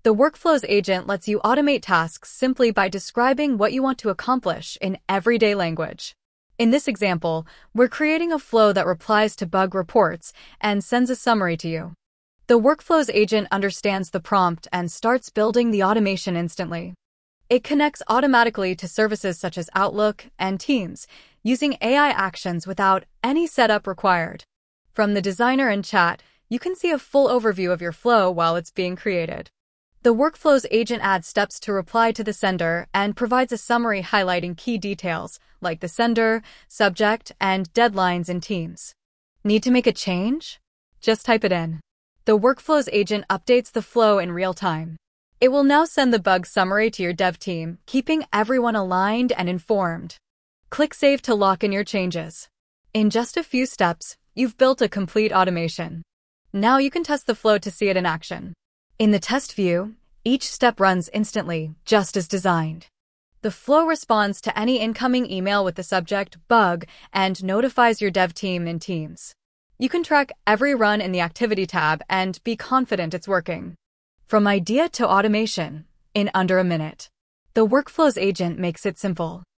The Workflows agent lets you automate tasks simply by describing what you want to accomplish in everyday language. In this example, we're creating a flow that replies to bug reports and sends a summary to you. The Workflows agent understands the prompt and starts building the automation instantly. It connects automatically to services such as Outlook and Teams, using AI actions without any setup required. From the designer and chat, you can see a full overview of your flow while it's being created. The Workflows agent adds steps to reply to the sender and provides a summary highlighting key details like the sender, subject, and deadlines in Teams. Need to make a change? Just type it in. The Workflows agent updates the flow in real time. It will now send the bug summary to your dev team, keeping everyone aligned and informed. Click Save to lock in your changes. In just a few steps, you've built a complete automation. Now you can test the flow to see it in action. In the test view, each step runs instantly, just as designed. The flow responds to any incoming email with the subject bug and notifies your dev team in Teams. You can track every run in the Activity tab and be confident it's working. From idea to automation, in under a minute. The Workflows agent makes it simple.